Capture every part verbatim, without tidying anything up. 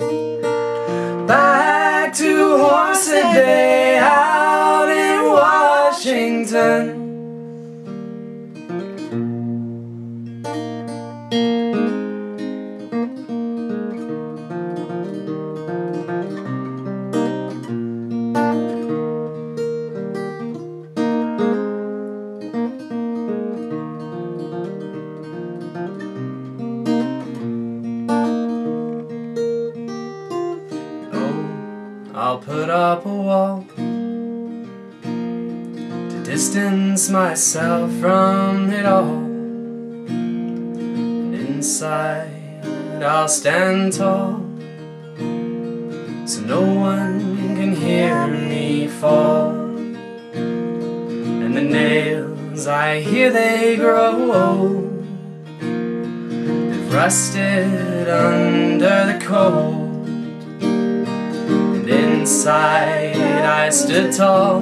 back to Horsehead Bay out in Washington. I'll put up a wall to distance myself from it all, and inside I'll stand tall so no one can hear me fall. And the nails, I hear they grow old, they've rusted under the cold. Inside I stood tall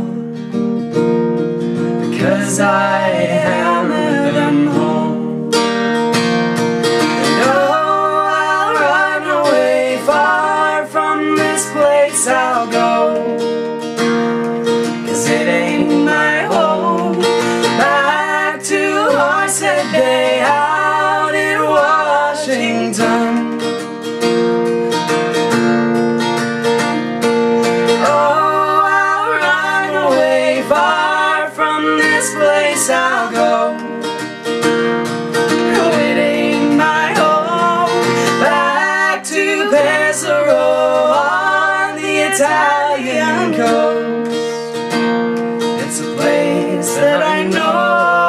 because I hammered them home. And oh, I'll run away far from this place I'll go, 'cause it ain't my home. Back to Horsehead Bay out in Washington. I'll go. No, it ain't my home. Back to Pesaro on the Italian coast. It's a place that I know.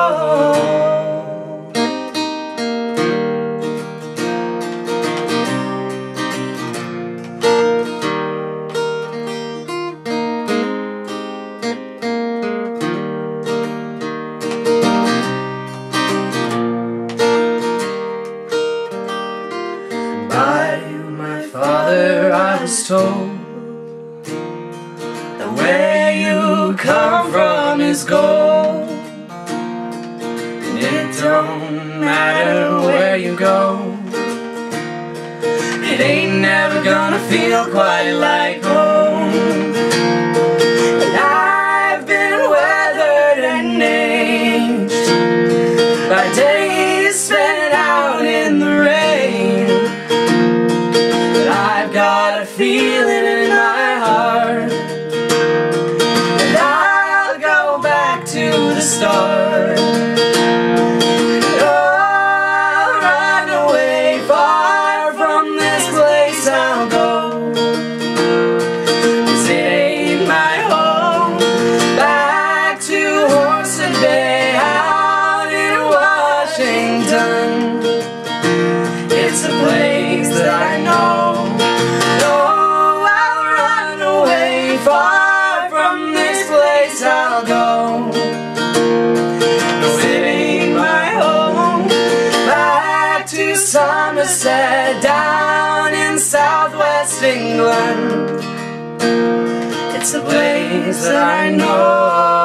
By my father I was told that where you come from is gold, and it don't matter where you go, it ain't never gonna feel quite like home. And I've been weathered and aged by days spent out in the rain, got a feeling in my heart, and I'll go back to the start. Oh, I'll run away far from this place I'll go, 'cause it ain't my home. Back to Horsehead Bay out in Washington. It's a place that I know. Far from this place I'll go. No, it ain't my home. Back to Somerset down in southwest England. It's a place that I know.